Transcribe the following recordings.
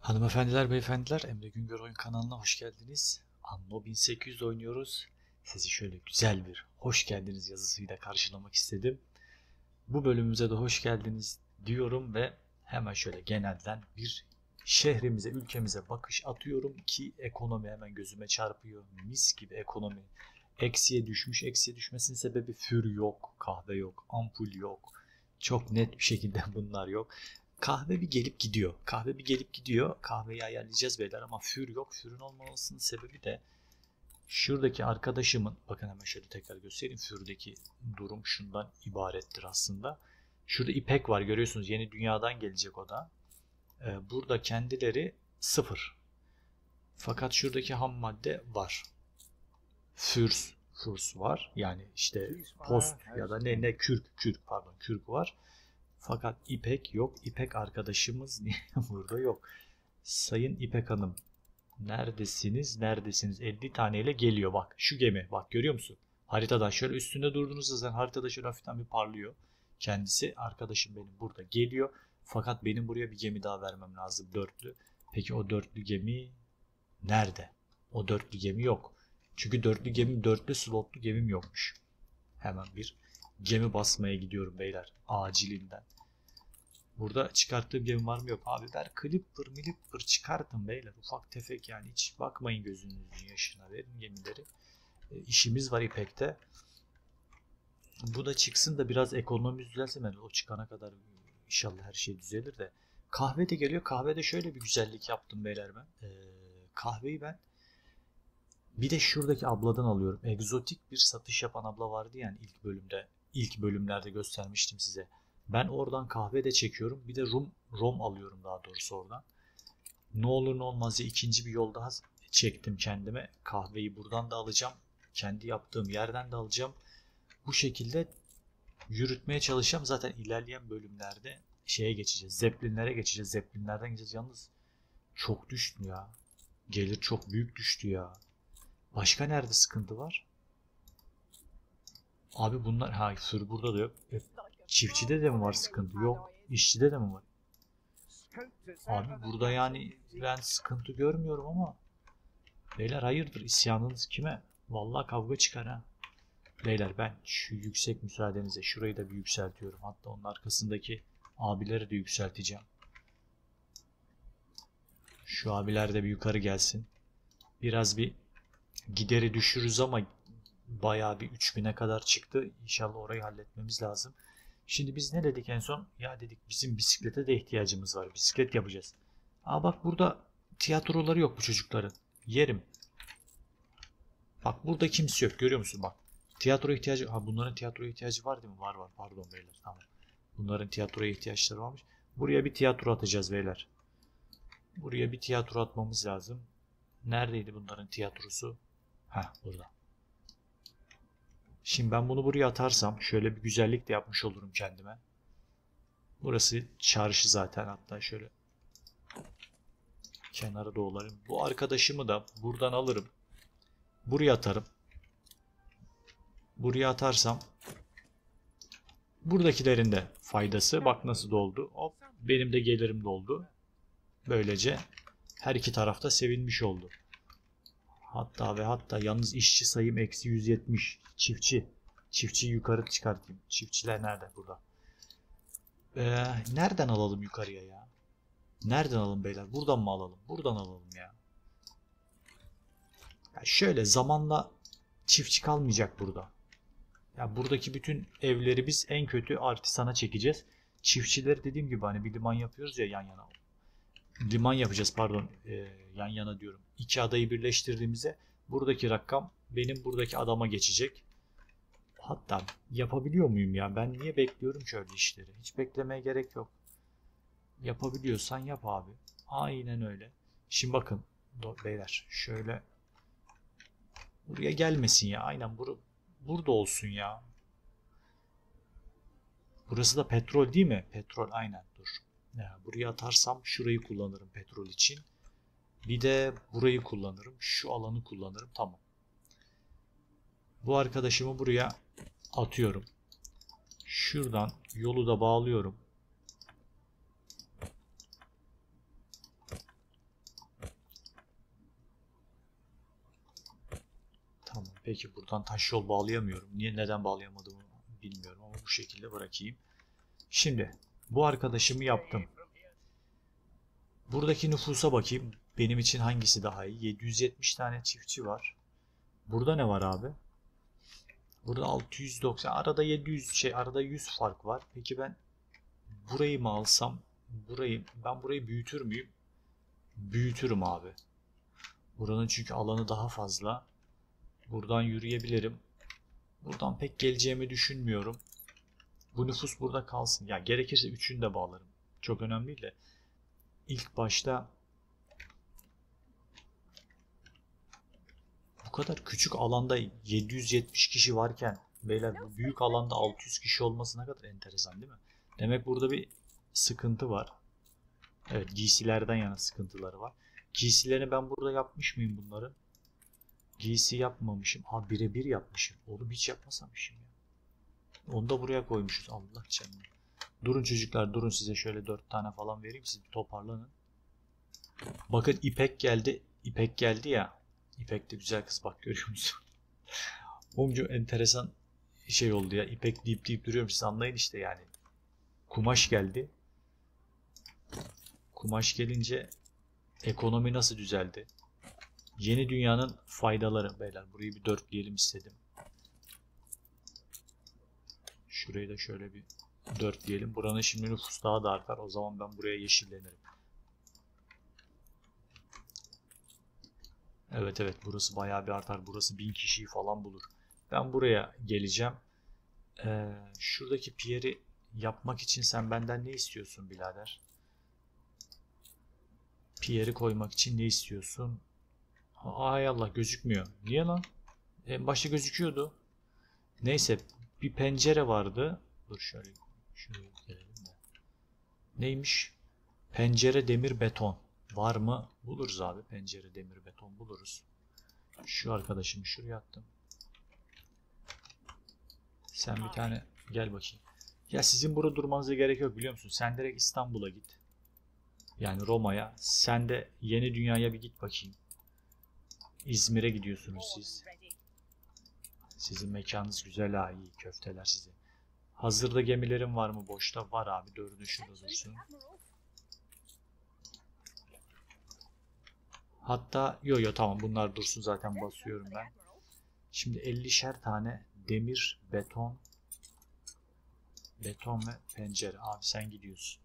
Hanımefendiler, beyefendiler, Emre Güngör Oyun kanalına hoş geldiniz. Anno 1800 oynuyoruz. Sizi şöyle güzel bir hoş geldiniz yazısıyla karşılamak istedim. Bu bölümümüze de hoş geldiniz diyorum ve hemen şöyle genelden bir şehrimize, ülkemize bakış atıyorum ki ekonomi hemen gözüme çarpıyor. Mis gibi ekonomi. Eksiye düşmüş. Eksiye düşmesinin sebebi für yok, kahve yok, ampul yok. Çok net bir şekilde bunlar yok. Kahve bir gelip gidiyor. Kahve bir gelip gidiyor. Kahveyi ayarlayacağız beyler ama für yok. Fürün olmamasının sebebi de şuradaki arkadaşımın, bakın hemen şöyle tekrar göstereyim. Fürdeki durum şundan ibarettir aslında. Şurada ipek var, görüyorsunuz. Yeni dünyadan gelecek o da. Burada kendileri sıfır. Fakat şuradaki ham madde var. Fürs var. Yani işte post ya da ne kürk var. Fakat İpek yok. İpek arkadaşımız niye burada yok? Sayın İpek Hanım, neredesiniz? Neredesiniz? 50 taneyle geliyor. Bak şu gemi. Bak görüyor musun? Haritadan şöyle üstünde durduğunuzda zaten haritada şöyle hafiften bir parlıyor. Kendisi arkadaşım benim burada geliyor. Fakat benim buraya bir gemi daha vermem lazım. Dörtlü. Peki o dörtlü gemi nerede? O dörtlü gemi yok. Çünkü dörtlü slotlu gemim yokmuş. Hemen bir gemi basmaya gidiyorum beyler. Acilinden. Burada çıkarttığım gemi var mı yok. Abi ver Clipper çıkartın beyler. Ufak tefek yani hiç bakmayın gözünüzün yaşına. Verin gemileri. İşimiz var İpek'te. Bu da çıksın da biraz ekonomimiz düzelse ben o çıkana kadar inşallah her şey düzelir de. Kahve de geliyor. Kahvede şöyle bir güzellik yaptım beyler ben. Kahveyi ben bir de şuradaki abladan alıyorum. Egzotik bir satış yapan abla vardı yani ilk bölümlerde göstermiştim size. Ben oradan kahve de çekiyorum. Bir de rom alıyorum daha doğrusu oradan. Ne olur ne olmaz diye ikinci bir yol daha çektim kendime. Kahveyi buradan da alacağım. Kendi yaptığım yerden de alacağım. Bu şekilde yürütmeye çalışacağım. Zaten ilerleyen bölümlerde şeye geçeceğiz. Zeppelinlere geçeceğiz. Zeppelinlerden gideceğiz. Yalnız çok düştü ya. Gelir çok büyük düştü ya. Başka nerede sıkıntı var? Abi bunlar sır burada da yok. Çiftçide de mi var sıkıntı? Yok. İşçide de mi var? Abi burada yani ben sıkıntı görmüyorum ama beyler hayırdır isyanınız kime? Vallahi kavga çıkar ha. Beyler ben şu yüksek müsaadenizle şurayı da bir yükseltiyorum. Hatta onun arkasındaki abileri de yükselteceğim. Şu abiler de bir yukarı gelsin. Biraz bir gideri düşürürüz ama bayağı bir 3000'e kadar çıktı. İnşallah orayı halletmemiz lazım. Şimdi biz ne dedik en son? Ya dedik bizim bisiklete de ihtiyacımız var. Bisiklet yapacağız. Aa bak burada tiyatroları yok bu çocukların. Yerim. Bak burada kimse yok. Görüyor musun bak. Tiyatro ihtiyacı. Bunların tiyatroya ihtiyacı var değil mi? Var. Pardon beyler. Tamam. Bunların tiyatroya ihtiyaçları varmış. Buraya bir tiyatro atacağız beyler. Buraya bir tiyatro atmamız lazım. Neredeydi bunların tiyatrosu? Burada. Şimdi ben bunu buraya atarsam şöyle bir güzellik de yapmış olurum kendime. Burası çarşı zaten, hatta şöyle kenara doğlarım. Bu arkadaşımı da buradan alırım. Buraya atarım. Buraya atarsam buradakilerin de faydası. Bak nasıl doldu. Hop, benim de gelirim doldu. Böylece her iki tarafta sevinmiş oldu. Hatta yalnız işçi sayım eksi 170. Çiftçiyi yukarı çıkartayım. Çiftçiler nerede? Burada. Nereden alalım yukarıya ya? Nereden alalım beyler? Buradan mı alalım? Buradan alalım ya. Şöyle zamanla çiftçi kalmayacak burada. Ya buradaki bütün evleri biz en kötü artisana çekeceğiz. Çiftçileri dediğim gibi hani bir liman yapıyoruz ya yan yana. Liman yapacağız pardon, yan yana diyorum. İki adayı birleştirdiğimizde buradaki rakam benim buradaki adama geçecek. Hatta yapabiliyor muyum ya? Ben niye bekliyorum şöyle işleri? Hiç beklemeye gerek yok. Yapabiliyorsan yap abi. Aynen öyle. Şimdi bakın beyler şöyle buraya gelmesin ya. Aynen burada olsun ya. Burası da petrol değil mi? Petrol aynen dur. Buraya atarsam şurayı kullanırım petrol için. Bir de burayı kullanırım. Şu alanı kullanırım. Tamam. Bu arkadaşımı buraya atıyorum. Şuradan yolu da bağlıyorum. Peki buradan taş yol bağlayamıyorum. Neden bağlayamadığımı bilmiyorum ama bu şekilde bırakayım. Şimdi bu arkadaşımı yaptım. Buradaki nüfusa bakayım. Benim için hangisi daha iyi? 770 tane çiftçi var. Burada ne var abi? Burada 690. Arada 700 arada 100 fark var. Peki ben burayı mı alsam? Ben burayı büyütür müyüm? Büyütürüm abi. Buranın çünkü alanı daha fazla. Buradan yürüyebilirim. Buradan pek geleceğimi düşünmüyorum. Bu nüfus burada kalsın. Ya gerekirse üçünü de bağlarım. Çok önemli değil de. İlk başta bu kadar küçük alanda 770 kişi varken beyler bu büyük alanda 600 kişi olması ne kadar enteresan değil mi? Demek burada bir sıkıntı var. Evet, giysilerden yana sıkıntıları var. Giysilerini ben burada yapmış mıyım bunların? Giysi yapmamışım. Ha, birebir yapmışım. Oğlum hiç yapmasamışım ya. Onu da buraya koymuşuz. Allah canına. Durun çocuklar, durun, size şöyle 4 tane falan vereyim, siz bir toparlanın. Bakın İpek geldi. İpek geldi ya. İpek de güzel kız, bak görüyor musun? Oğlum enteresan şey oldu ya. İpek deyip duruyorum, siz anlayın işte yani. Kumaş geldi. Kumaş gelince ekonomi nasıl düzeldi? Yeni dünyanın faydaları beyler. Burayı bir dörtleyelim istedim. Şurayı da şöyle bir dörtleyelim. Buranın şimdi nüfus daha da artar. O zaman ben buraya yeşillenirim. Evet, burası bayağı bir artar. Burası 1000 kişiyi falan bulur. Ben buraya geleceğim. Şuradaki piyeri yapmak için sen benden ne istiyorsun birader? Piyeri koymak için ne istiyorsun? Ay Allah, gözükmüyor. Niye lan? En başta gözüküyordu. Neyse, bir pencere vardı. Dur şöyle gelelim de. Neymiş? Pencere, demir, beton. Var mı? Buluruz abi. Pencere, demir, beton buluruz. Şu arkadaşımı şuraya attım. Sen bir tane gel bakayım. Ya sizin burada durmanıza gerek yok, biliyor musun? Sen direkt İstanbul'a git. Yani Roma'ya. Sen de yeni dünyaya bir git bakayım. İzmir'e gidiyorsunuz siz. Sizin mekanınız güzel ha, iyi köfteler size. Hazırda gemilerin var mı boşta? Var abi, 4'ü şurada dursun. Hatta yo tamam, bunlar dursun zaten, basıyorum ben. Şimdi 50'şer tane demir, beton ve pencere. Abi sen gidiyorsun.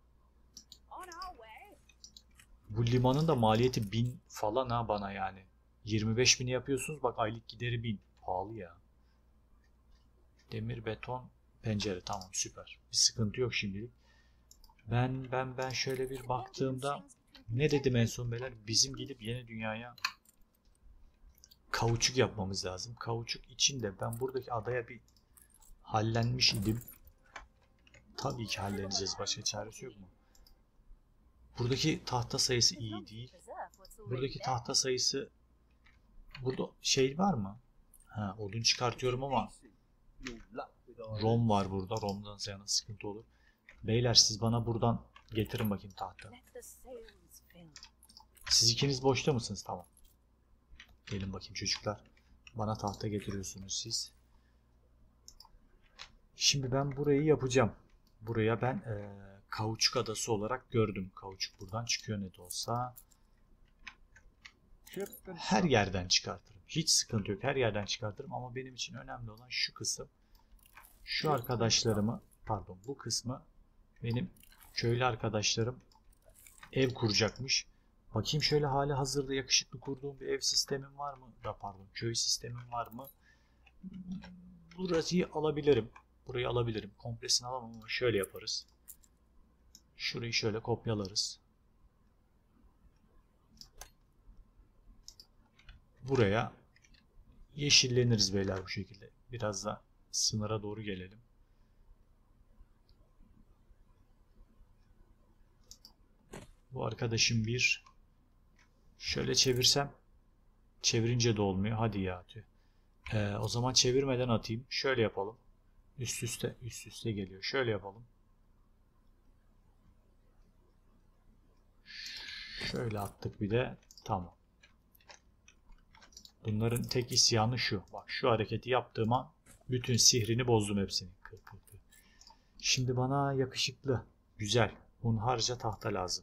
Bu limanın da maliyeti 1000 falan ha bana yani. 25.000'i yapıyorsunuz, bak aylık gideri 1000. Pahalı ya. Demir, beton, pencere, tamam süper. Bir sıkıntı yok şimdilik. Ben şöyle bir baktığımda ne dedim en son beyler? Bizim gidip yeni dünyaya kauçuk yapmamız lazım. Kauçuk için de ben buradaki adaya bir hallenmiş idim. Tabii ki halledeceğiz. Başka çaresi yok mu? Buradaki tahta sayısı iyi değil. Buradaki tahta sayısı... Burada şey var mı? Ha, odun çıkartıyorum ama Rom var burada. Rom'dan yana sıkıntı olur. Beyler siz bana buradan getirin bakayım tahta. Siz ikiniz boşta mısınız? Tamam. Gelin bakayım çocuklar. Bana tahta getiriyorsunuz siz. Şimdi ben burayı yapacağım. Buraya ben kauçuk adası olarak gördüm. Kauçuk buradan çıkıyor ne de olsa. Her yerden çıkartırım. Hiç sıkıntı yok. Her yerden çıkartırım ama benim için önemli olan şu kısım. Şu arkadaşlarımı, pardon bu kısmı benim köylü arkadaşlarım ev kuracakmış. Bakayım şöyle hali hazırda yakışıklı kurduğum bir ev sistemim var mı? Köy sistemim var mı? Burayı alabilirim. Burayı alabilirim. Komplesini alamam ama şöyle yaparız. Şurayı şöyle kopyalarız. Buraya yeşilleniriz beyler bu şekilde. Biraz da sınıra doğru gelelim. Bu arkadaşım bir. Şöyle çevirsem. Çevirince de olmuyor. Hadi ya. O zaman çevirmeden atayım. Şöyle yapalım. Üst üste geliyor. Şöyle yapalım. Şöyle attık bir de. Tamam. Bunların tek isyanı şu. Bak şu hareketi yaptığıma bütün sihrini bozdum hepsini. Şimdi bana yakışıklı, güzel, hunharca tahta lazım.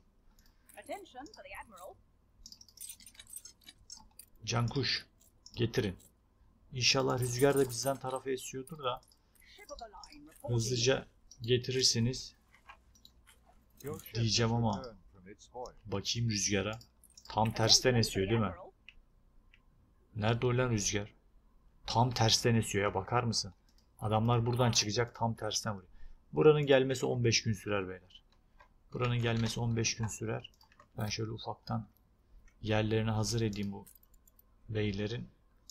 Cankuş getirin. İnşallah rüzgar da bizden tarafa esiyordur da hızlıca getirirseniz diyeceğim ama bakayım rüzgara. Tam tersten esiyor değil mi? Nerede o lan rüzgar? Tam tersten esiyor ya, bakar mısın? Adamlar buradan çıkacak, tam tersten vuruyor. Buranın gelmesi 15 gün sürer beyler. Buranın gelmesi 15 gün sürer. Ben şöyle ufaktan yerlerini hazır edeyim bu beylerin.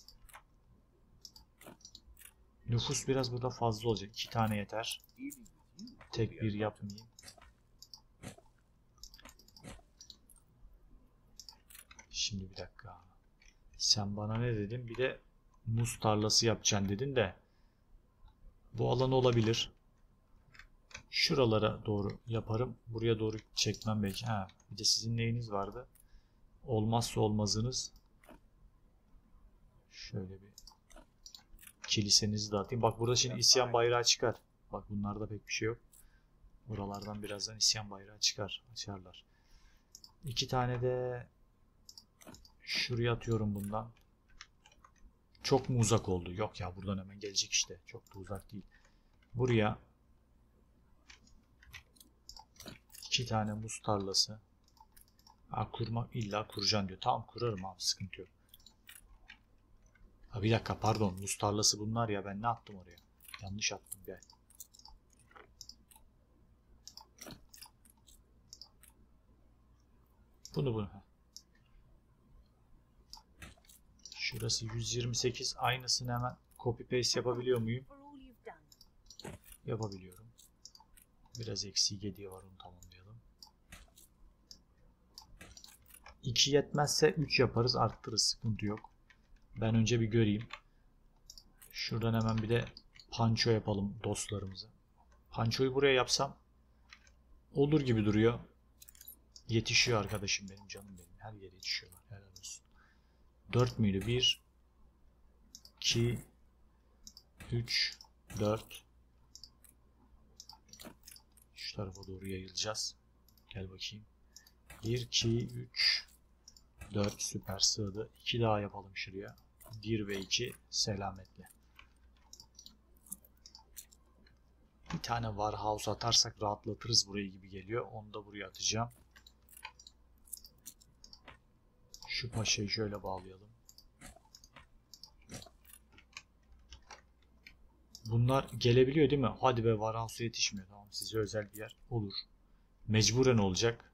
Nüfus biraz burada fazla olacak. 2 tane yeter. Tek bir yapmayayım. Şimdi bir dakika. Sen bana ne dedin? Bir de muz tarlası yapacaksın dedin de. Bu alan olabilir. Şuralara doğru yaparım. Buraya doğru çekmem belki. Ha, bir de sizin neyiniz vardı? Olmazsa olmazınız. Şöyle bir kilisenizi dağıtayım. Bak burada şimdi isyan bayrağı çıkar. Bak bunlarda pek bir şey yok. Buralardan birazdan isyan bayrağı çıkar. Açarlar. 2 tane de şuraya atıyorum bundan. Çok mu uzak oldu? Yok ya, buradan hemen gelecek işte. Çok da uzak değil. Buraya 2 tane muz tarlası. Ha, kurmak illa kuracaksın diyor. Tamam, kurarım abi, sıkıntı yok. Ha, bir dakika pardon, muz tarlası bunlar ya, ben ne attım oraya? Yanlış attım gel. Bunu. Şurası 128. Aynısını hemen copy paste yapabiliyor muyum? Yapabiliyorum. Biraz eksiği gediği var, onu tamamlayalım. 2 yetmezse 3 yaparız, arttırırız, sıkıntı yok. Ben önce bir göreyim. Şuradan hemen bir de panço yapalım dostlarımıza. Pançoyu buraya yapsam olur gibi duruyor. Yetişiyor arkadaşım benim, canım benim. Her yere yetişiyorlar. Helal olsun. 4 müydü? 1 2 3 4. Şu tarafa doğru yayılacağız. Gel bakayım. 1 2 3 4 süper sığdı. 2 daha yapalım şuraya. 1 ve 2 selametle. Bir tane warehouse atarsak rahatlatırız burayı gibi geliyor. Onu da buraya atacağım. Şu paşayı şöyle bağlayalım. Bunlar gelebiliyor değil mi? Hadi be, warehouse yetişmiyor. Tamam, size özel bir yer olur. Mecburen olacak.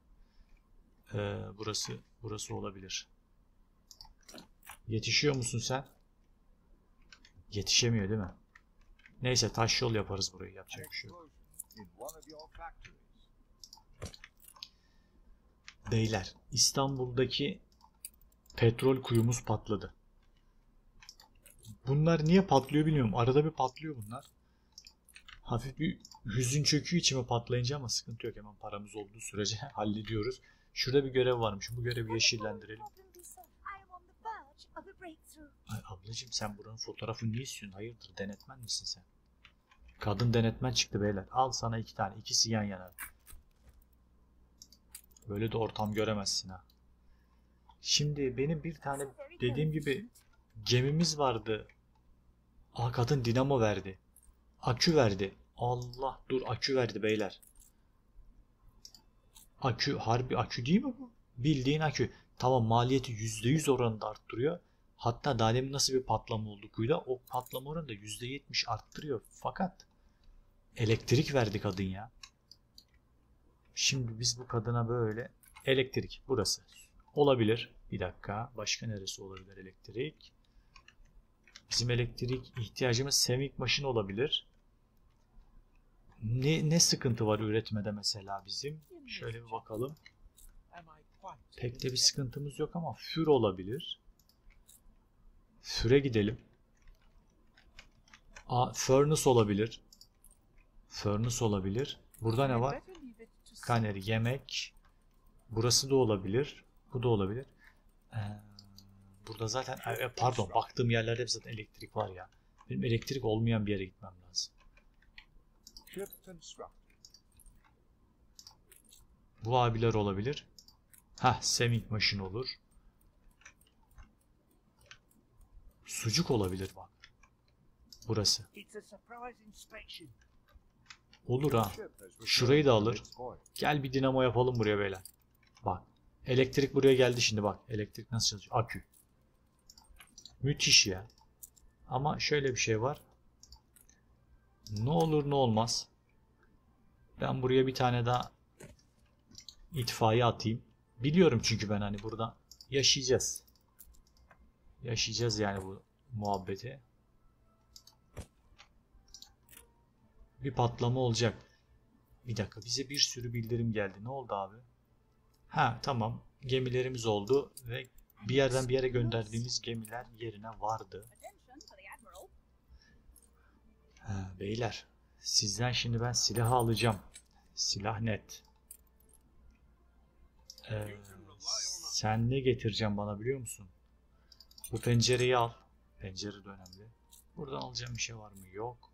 Burası olabilir. Yetişiyor musun sen? Yetişemiyor değil mi? Neyse, taş yol yaparız burayı. Yapacak bir şey yok. Beyler, İstanbul'daki petrol kuyumuz patladı. Bunlar niye patlıyor bilmiyorum. Arada bir patlıyor bunlar. Hafif bir hüzün çöküyor içime patlayınca ama sıkıntı yok. Hemen paramız olduğu sürece hallediyoruz. Şurada bir görev varmış. Bu görevi yeşillendirelim. Ay ablacığım, sen buranın fotoğrafını niye istiyorsun? Hayırdır, denetmen misin sen? Kadın denetmen çıktı beyler. Al sana 2 tane. İkisi yan yana. Böyle de ortam göremezsin ha. Şimdi benim bir tane dediğim gibi gemimiz vardı. Aa, kadın dinamo verdi. Akü verdi. Allah, dur, akü verdi beyler. Akü, harbi akü değil mi bu? Bildiğin akü. Tamam, maliyeti %100 oranında arttırıyor. Hatta daha demin nasıl bir patlama oldu kuyuda, o patlama oranı da %70 arttırıyor. Fakat elektrik verdi kadın ya. Şimdi biz bu kadına böyle elektrik, burası olabilir. Bir dakika, başka neresi olabilir elektrik? Bizim elektrik ihtiyacımız Semik Maşin olabilir. Ne sıkıntı var üretmede mesela bizim? Şöyle bir bakalım. Pek de bir sıkıntımız yok ama für olabilir. Füre gidelim. Furnace olabilir. Furnace olabilir. Burada ne var? Kaneri, yemek. Burası da olabilir. Bu da olabilir. Burada zaten pardon, baktığım yerlerde hep zaten elektrik var ya. Benim elektrik olmayan bir yere gitmem lazım. Bu abiler olabilir. Hah, sewing machine olur. Sucuk olabilir bak. Burası. Olur ha. Şurayı da alır. Gel bir dinamo yapalım buraya beyler. Bak. Elektrik buraya geldi şimdi bak. Elektrik nasıl çalışıyor? Akü. Müthiş ya. Ama şöyle bir şey var. Ne olur ne olmaz. Ben buraya bir tane daha itfaiye atayım. Biliyorum çünkü ben hani burada yaşayacağız. Yaşayacağız yani bu muhabbeti. Bir patlama olacak. Bir dakika, bize bir sürü bildirim geldi. Ne oldu abi? Ha tamam. Gemilerimiz oldu ve bir yerden bir yere gönderdiğimiz gemiler yerine vardı. Ha, beyler. Sizden şimdi ben silah alacağım. Silah net. Sen ne getireceğim bana biliyor musun? Bu pencereyi al. Pencere de önemli. Buradan alacağım bir şey var mı? Yok.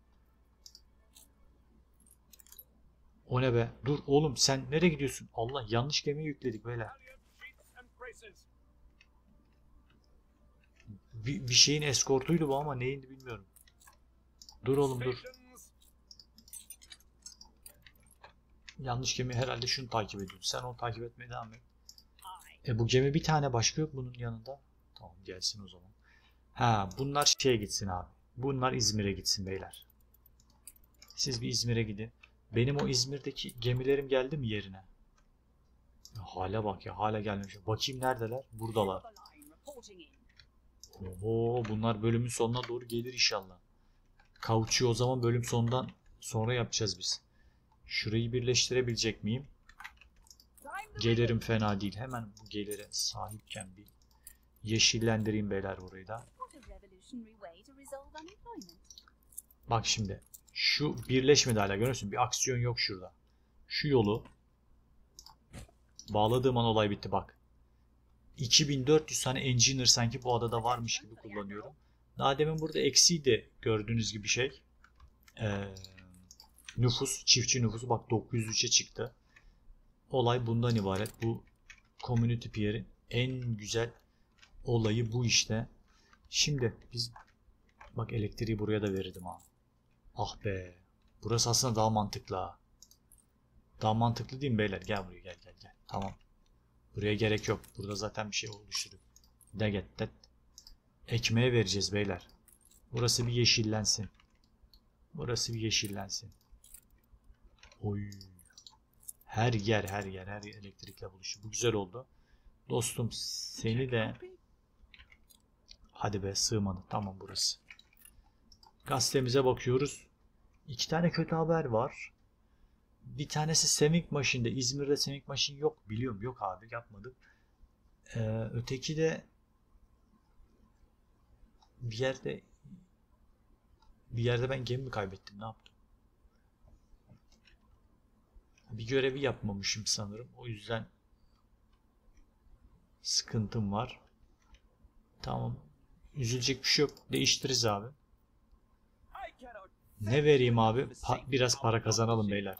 O ne be? Dur oğlum, sen nereye gidiyorsun? Allah, yanlış gemiyi yükledik beyler. Bir şeyin eskortuydu bu ama neydi bilmiyorum. Dur oğlum dur. Yanlış gemi herhalde, şunu takip ediyordu. Sen onu takip etmeye devam et. Bu gemi bir tane, başka yok bunun yanında. Tamam, gelsin o zaman. Ha, bunlar şeye gitsin abi. Bunlar İzmir'e gitsin beyler. Siz bir İzmir'e gidin. Benim o İzmir'deki gemilerim geldi mi yerine? Hala bak ya, hala gelmemiş. Bakayım neredeler? Buradalar. Oho, bunlar bölümün sonuna doğru gelir inşallah. Kauçuğu o zaman bölüm sonundan sonra yapacağız biz. Şurayı birleştirebilecek miyim? Gelirim fena değil. Hemen bu gelire sahipken bir yeşillendireyim beyler orayı da. Bak şimdi. Şu birleşmedi hala, görüyorsun. Bir aksiyon yok şurada. Şu yolu bağladığım an olay bitti bak. 2400 tane engineer sanki bu adada varmış gibi kullanıyorum. Daha demin burada eksiydi gördüğünüz gibi şey. Nüfus, çiftçi nüfusu bak 903'e çıktı. Olay bundan ibaret. Bu community pier'in en güzel olayı bu işte. Şimdi biz bak, elektriği buraya da verirdim ha. Ah be. Burası aslında daha mantıklı ha. Daha mantıklı değil mi beyler? Gel buraya, gel. Tamam. Buraya gerek yok. Burada zaten bir şey oluşturuyor. Ekmeğe vereceğiz beyler. Burası bir yeşillensin. Oy. Her yer elektrikle buluşuyor. Bu güzel oldu. Dostum seni de... Hadi be, sığmadı. Tamam burası. Gazetemize bakıyoruz. 2 tane kötü haber var. Bir tanesi sewing machine'de. İzmir'de sewing machine yok. Biliyorum, yok abi, yapmadık. Öteki de bir yerde ben gemi mi kaybettim, ne yaptım? Bir görevi yapmamışım sanırım. O yüzden sıkıntım var. Tamam. Üzülecek bir şey yok. Değiştiririz abi. Ne vereyim abi? Biraz para kazanalım beyler.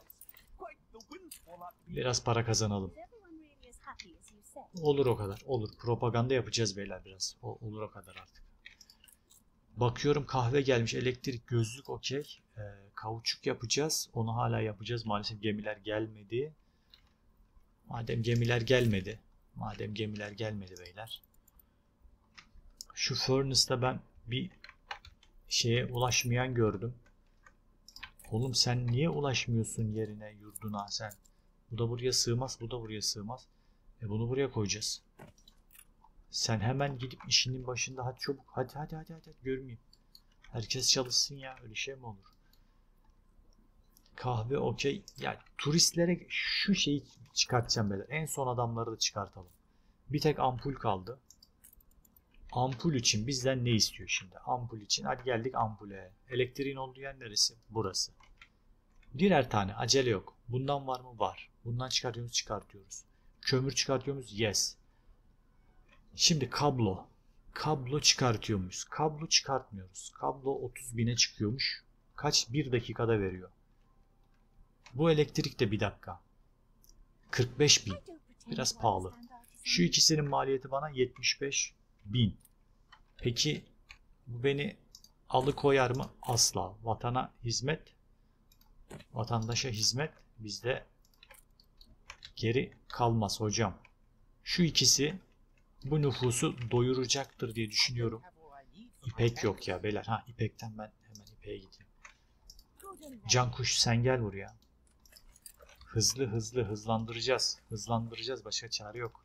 Biraz para kazanalım. Olur o kadar. Olur. Propaganda yapacağız beyler biraz. Olur o kadar artık. Bakıyorum kahve gelmiş. Elektrik, gözlük okey. Kauçuk yapacağız. Onu hala yapacağız. Maalesef gemiler gelmedi. Madem gemiler gelmedi beyler. Şu furnace'da ben bir şeye ulaşmayan gördüm. Oğlum sen niye ulaşmıyorsun yerine, yurduna sen? Bu da buraya sığmaz, bu da buraya sığmaz. Bunu buraya koyacağız. Sen hemen gidip işinin başında, hadi çabuk. Hadi görmeyeyim. Herkes çalışsın ya, öyle şey mi olur? Kahve okey. Ya turistlere şu şeyi çıkartacağım beyler. En son adamları da çıkartalım. Bir tek ampul kaldı. Ampul için bizden ne istiyor şimdi? Ampul için hadi geldik ampule. Elektriğin olduğu yer neresi? Burası. Birer tane, acele yok. Bundan var mı? Var. Bundan çıkartıyoruz. Kömür çıkartıyor muyuz? Yes. Şimdi kablo. Kablo çıkartıyor muyuz? Kablo çıkartmıyoruz. Kablo 30.000'e çıkıyormuş. Kaç? 1 dakikada veriyor. Bu elektrik de bir dakika. 45.000. Biraz pahalı. Şu ikisinin maliyeti bana 75.000. Peki bu beni alıkoyar mı? Asla. Vatana hizmet, vatandaşa hizmet bizde geri kalmaz hocam. Şu ikisi bu nüfusu doyuracaktır diye düşünüyorum. İpek yok ya beyler. Ha, İpek'ten ben hemen İpek'e gideyim. Cankuş sen gel buraya. Hızlı hızlı hızlandıracağız. Hızlandıracağız. Başka çare yok.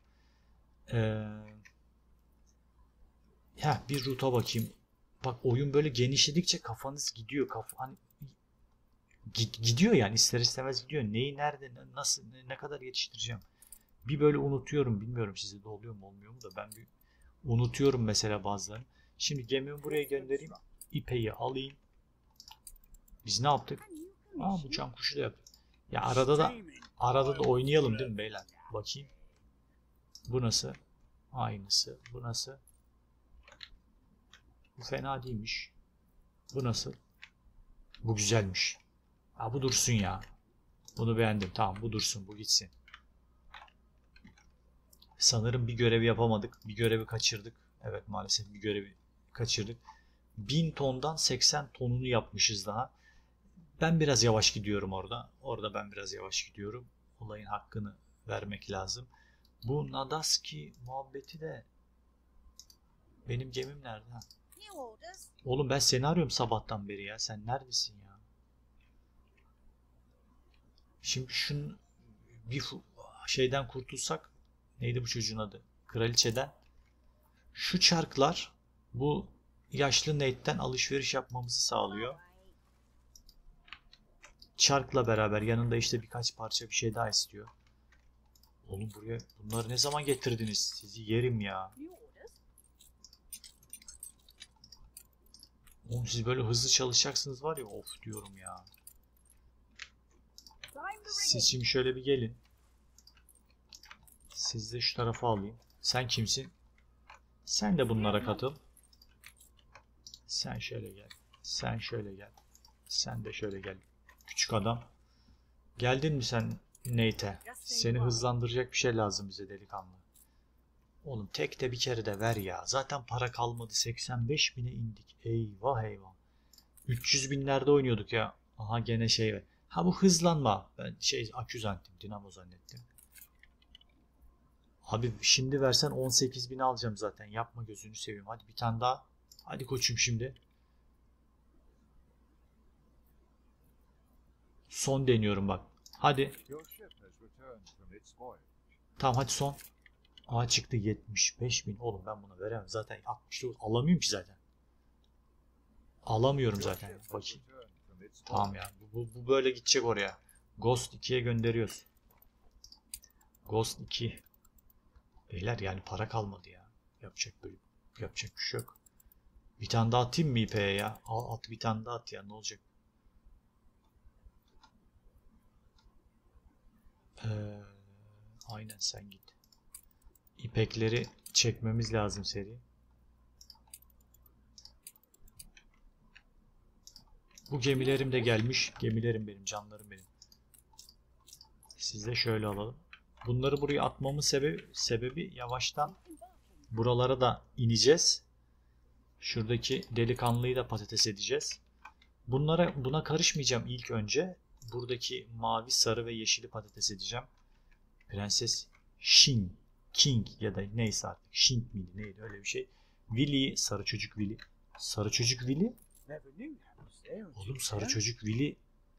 Bir ruta bakayım. Bak oyun böyle genişledikçe kafanız gidiyor. Hani gidiyor yani ister istemez gidiyor. Neyi nerede nasıl ne kadar yetiştireceğim. Bir böyle unutuyorum. Bilmiyorum size de oluyor mu olmuyor mu da ben bir unutuyorum mesela bazılarını. Şimdi gemimi buraya göndereyim. İpeyi alayım. Biz ne yaptık? Bu can kuşu da yaptık. Ya arada da oynayalım değil mi beyler? Bakayım. Bu nasıl? Aynısı. Bu nasıl? Bu fena değilmiş. Bu nasıl? Bu güzelmiş. Bu dursun ya. Bunu beğendim. Tamam bu dursun. Bu gitsin. Sanırım bir görevi yapamadık. Bir görevi kaçırdık. Evet maalesef bir görevi kaçırdık. 1000 tondan 80 tonunu yapmışız daha. Ben biraz yavaş gidiyorum orada. Orada ben biraz yavaş gidiyorum. Olayın hakkını vermek lazım. Bu Nadaski muhabbeti de benim gemim nerede? Oğlum ben seni arıyorum sabahtan beri ya. Sen neredesin ya? Şimdi şunun bir şeyden kurtulsak, neydi bu çocuğun adı? Kraliçeden. Şu çarklar bu yaşlı Nate'den alışveriş yapmamızı sağlıyor. Çarkla beraber yanında işte birkaç parça bir şey daha istiyor. Oğlum buraya bunları ne zaman getirdiniz? Sizi yerim ya. Oğlum siz böyle hızlı çalışacaksınız var ya, of diyorum ya. Siz şimdi şöyle bir gelin. Siz de şu tarafa alayım. Sen kimsin? Sen de bunlara katıl. Sen şöyle gel. Sen şöyle gel. Sen de şöyle gel. Küçük adam. Geldin mi sen Nate'e? Seni hızlandıracak bir şey lazım bize delikanlı. Oğlum tek de bir kere de ver ya. Zaten para kalmadı. 85.000'e indik. Eyvah eyvah. 300 binlerde oynuyorduk ya. Aha gene şey ver. Ha bu hızlanma. Ben akü zannettim. Dinamo zannettim. Abi şimdi versen 18.000 alacağım zaten. Yapma gözünü seveyim. Hadi bir tane daha. Hadi koçum şimdi. Son deniyorum bak. Hadi. Tamam hadi son. Çıktı 75.000. Oğlum ben bunu veremem. Zaten 69 alamıyorum ki zaten. Alamıyorum zaten. Bakayım. Tamam ya. Bu böyle gidecek oraya. Ghost 2'ye gönderiyoruz. Ghost 2. Beyler yani para kalmadı ya. Yapacak bir şey yok. Bir tane daha atayım mı İpek'e ya? At bir tane daha at ya. Ne olacak? Aynen sen git. İpekleri çekmemiz lazım seri. Bu gemilerim de gelmiş. Gemilerim benim, canlarım benim. Siz de şöyle alalım. Bunları buraya atmamın sebebi yavaştan buralara da ineceğiz. Şuradaki delikanlıyı da patates edeceğiz. Buna karışmayacağım ilk önce. Buradaki mavi, sarı ve yeşili patates edeceğim. Prenses Shin, King ya da neyse artık. Shin miydi neydi öyle bir şey. Willy, sarı çocuk Willy. Sarı çocuk Willy? Oğlum sarı çocuk Willy.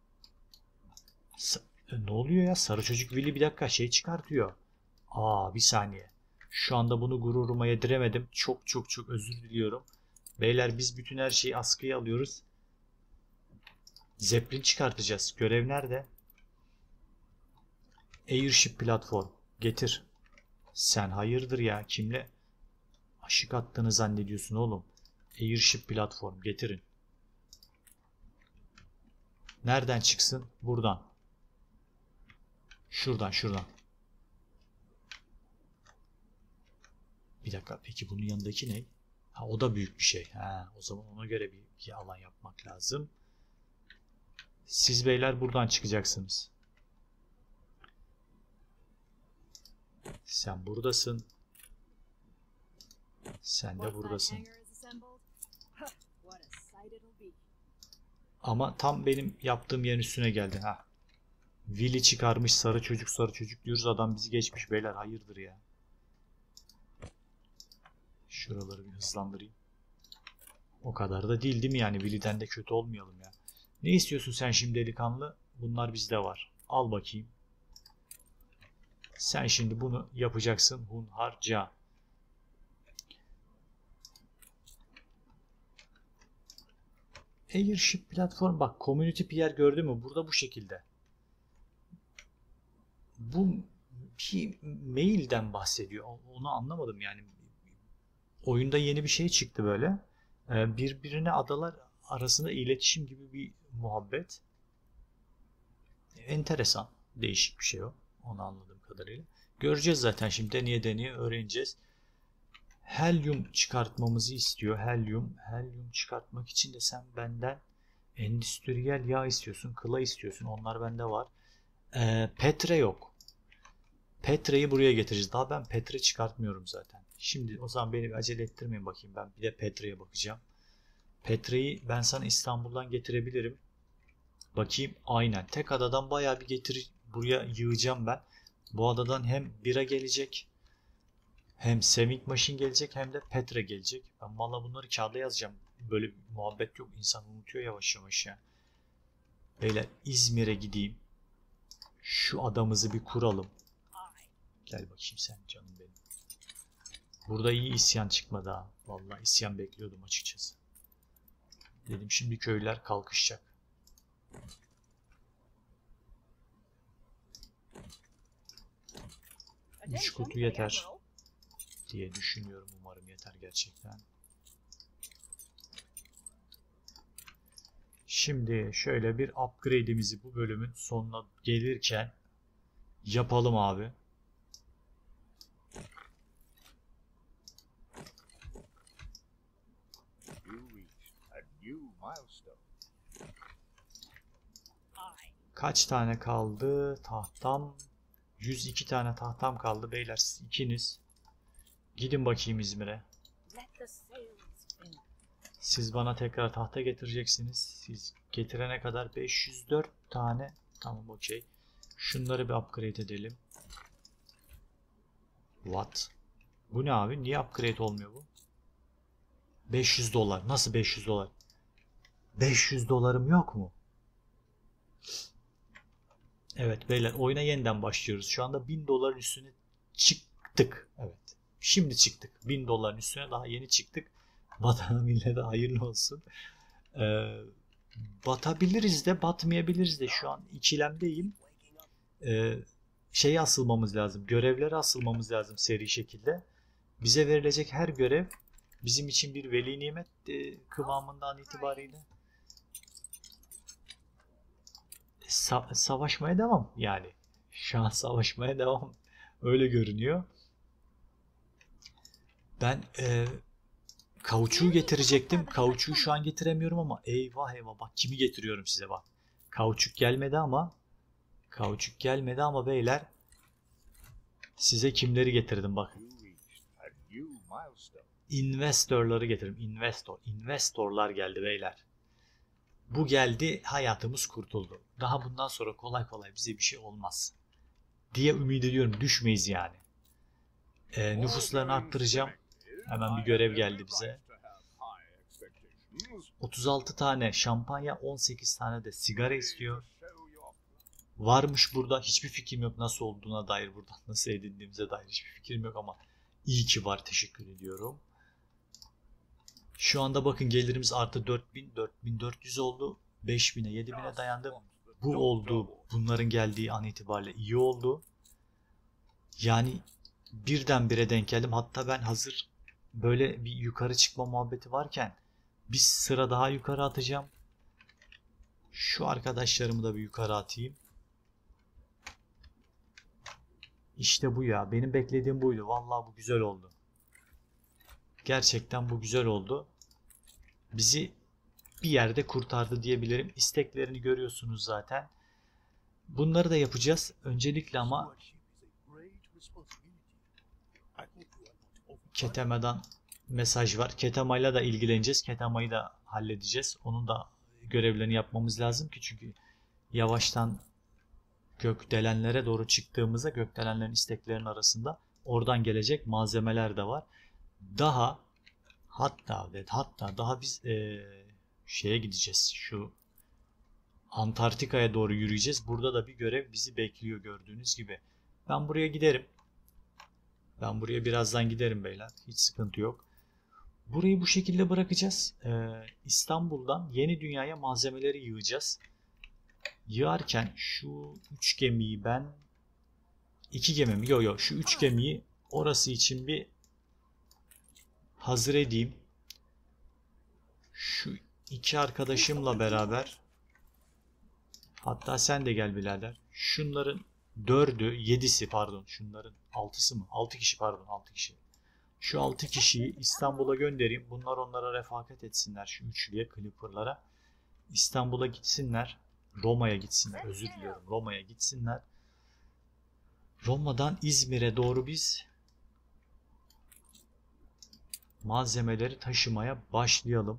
Ne oluyor ya? Sarı çocuk Willy bir dakika şey çıkartıyor. Bir saniye. Şu anda bunu gururuma yediremedim. Çok çok çok özür diliyorum. Beyler biz bütün her şeyi askıya alıyoruz. Zeppelin çıkartacağız. Görev nerede? Airship platform. Getir. Sen hayırdır ya? Kimle aşık attığını zannediyorsun oğlum? Airship platform. Getirin. Nereden çıksın? Buradan. Şuradan. Bir dakika. Peki bunun yanındaki ne? Ha, o da büyük bir şey. Ha, o zaman ona göre bir alan yapmak lazım. Siz beyler buradan çıkacaksınız. Sen buradasın. Sen de buradasın. Ama tam benim yaptığım yerin üstüne geldi. Ha. Willy çıkarmış, sarı çocuk diyoruz. Adam bizi geçmiş beyler. Hayırdır ya. Şuraları bir hızlandırayım. O kadar da değil mi yani? Willy'den de kötü olmayalım ya. Ne istiyorsun sen şimdi delikanlı? Bunlar bizde var. Al bakayım. Sen şimdi bunu yapacaksın hunharca. Airship platform, bak community PR gördün mü? Burada bu şekilde. Bu bir mailden bahsediyor. Onu anlamadım yani. Oyunda yeni bir şey çıktı böyle. Birbirine adalar arasında iletişim gibi bir muhabbet. Enteresan. Değişik bir şey o. Onu anladığım kadarıyla. Göreceğiz zaten şimdi deneye öğreneceğiz. Helyum çıkartmamızı istiyor. Helyum çıkartmak için de sen benden endüstriyel yağ istiyorsun. Kıla istiyorsun. Onlar bende var. Petre yok. Petre'yi buraya getireceğiz. Daha ben Petre çıkartmıyorum zaten. Şimdi o zaman beni acele ettirmeyin bakayım. Ben bir de Petre'ye bakacağım. Petre'yi ben sana İstanbul'dan getirebilirim. Bakayım aynen. Tek adadan bayağı bir buraya yığacağım ben. Bu adadan hem bira gelecek, hem Saving Machine gelecek, hem de Petre gelecek. Ben valla bunları kağıda yazacağım. Böyle bir muhabbet yok. İnsan unutuyor yavaş yavaş ya. Beyler İzmir'e gideyim. Şu adamızı bir kuralım. Gel bakayım sen canım benim. Burada iyi isyan çıkmadı ha. Vallahi isyan bekliyordum açıkçası. Dedim şimdi köyler kalkışacak. Üç kutu yeter diye düşünüyorum. Umarım yeter gerçekten. Şimdi şöyle bir upgrade'imizi bu bölümün sonuna gelirken yapalım abi. Kaç tane kaldı? Tahtam 102 tane tahtam kaldı. Beyler siz ikiniz gidin bakayım İzmir'e. Siz bana tekrar tahta getireceksiniz. Siz getirene kadar 504 tane. Tamam okey. Şunları bir upgrade edelim. What? Bu ne abi? Niye upgrade olmuyor bu? 500 dolar. Nasıl 500 dolar? 500 dolarım yok mu? Evet beyler oyuna yeniden başlıyoruz. Şu anda 1000 doların üstüne çıktık. Evet. Şimdi çıktık. 1000 doların üstüne daha yeni çıktık. Vatana millete hayırlı olsun. Batabiliriz de batmayabiliriz de şu an ikilemdeyim. Şeye asılmamız lazım. Görevlere asılmamız lazım seri şekilde. Bize verilecek her görev bizim için bir veli nimet kıvamından itibariyle. Savaşmaya devam yani. Şu an savaşmaya devam. Öyle görünüyor. Ben kauçuğu getirecektim. Kauçuğu şu an getiremiyorum ama eyvah bak kimi getiriyorum size bak. Kauçuk gelmedi ama beyler size kimleri getirdim bakın. Investorları getirdim. Investorlar geldi beyler. Bu geldi, hayatımız kurtuldu. Daha bundan sonra kolay kolay bize bir şey olmaz diye ümit ediyorum. Düşmeyiz yani. Nüfuslarını arttıracağım. Hemen bir görev geldi bize. 36 tane şampanya, 18 tane de sigara istiyor. Varmış burada. Hiçbir fikrim yok nasıl olduğuna dair, buradan nasıl edindiğimize dair hiçbir fikrim yok ama iyi ki var. Teşekkür ediyorum. Şu anda bakın gelirimiz artı 4400 oldu. 5000'e 7000'e dayandı. Bu oldu. Bunların geldiği an itibariyle iyi oldu. Yani birdenbire denk geldim. Hatta ben hazır böyle bir yukarı çıkma muhabbeti varken bir sıra daha yukarı atacağım. Şu arkadaşlarımı da bir yukarı atayım. İşte bu ya. Benim beklediğim buydu. Vallahi bu güzel oldu. Gerçekten bu güzel oldu. Bizi bir yerde kurtardı diyebilirim. İsteklerini görüyorsunuz zaten. Bunları da yapacağız. Öncelikle ama Ketema'dan mesaj var. Ketema'yla da ilgileneceğiz. Ketema'yı da halledeceğiz. Onun da görevlerini yapmamız lazım ki çünkü yavaştan gökdelenlere doğru çıktığımızda gökdelenlerin isteklerinin arasında oradan gelecek malzemeler de var. Hatta daha biz şeye gideceğiz. Şu Antarktika'ya doğru yürüyeceğiz. Burada da bir görev bizi bekliyor gördüğünüz gibi. Ben buraya giderim. Ben buraya birazdan giderim beyler. Hiç sıkıntı yok. Burayı bu şekilde bırakacağız. İstanbul'dan Yeni Dünya'ya malzemeleri yığacağız. Yığarken şu 3 gemiyi ben 2 gemi mi? Yok şu 3 gemiyi orası için bir hazır edeyim. Şu 2 arkadaşımla beraber, hatta sen de gel birader. Şunların 7'si pardon, şunların 6'sı mı? 6 kişi pardon, 6 kişi. Şu 6 kişiyi İstanbul'a göndereyim. Bunlar onlara refakat etsinler, şu üçlüye, Clipper'lara. İstanbul'a gitsinler. Roma'ya gitsinler. Özür diliyorum. Roma'ya gitsinler. Roma'dan İzmir'e doğru biz malzemeleri taşımaya başlayalım.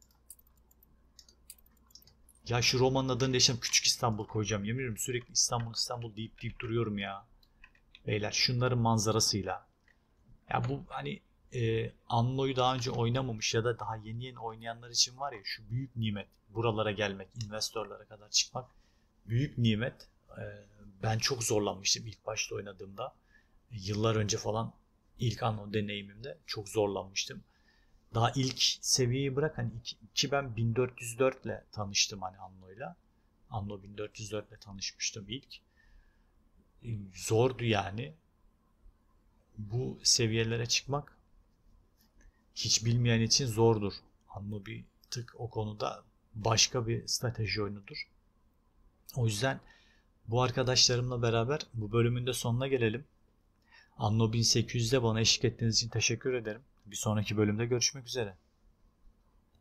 Ya şu Roma'nın adını değiştirip Küçük İstanbul koyacağım. Yemin ediyorum sürekli İstanbul deyip duruyorum ya. Beyler şunların manzarasıyla. Ya bu hani Anno'yu daha önce oynamamış ya da daha yeni oynayanlar için var ya, şu büyük nimet. Buralara gelmek, investörlere kadar çıkmak büyük nimet. Ben çok zorlanmıştım ilk başta oynadığımda. Yıllar önce falan ilk Anno deneyimimde çok zorlanmıştım. Daha ilk seviyeyi bırak, hani ben 1404 ile tanıştım hani Anno'yla. Anno 1404 ile tanışmıştım ilk. Zordu yani. Bu seviyelere çıkmak hiç bilmeyen için zordur. Anno bir tık o konuda başka bir strateji oyunudur. O yüzden bu arkadaşlarımla beraber bu bölümün de sonuna gelelim. Anno 1800'de bana eşlik ettiğiniz için teşekkür ederim. Bir sonraki bölümde görüşmek üzere.